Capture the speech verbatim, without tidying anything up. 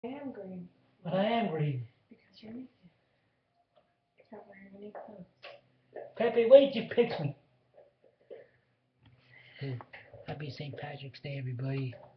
I am green. But I am green. Because you're naked. Not wearing any clothes. Pepe, wait, you pick me. Happy Saint Patrick's Day, everybody.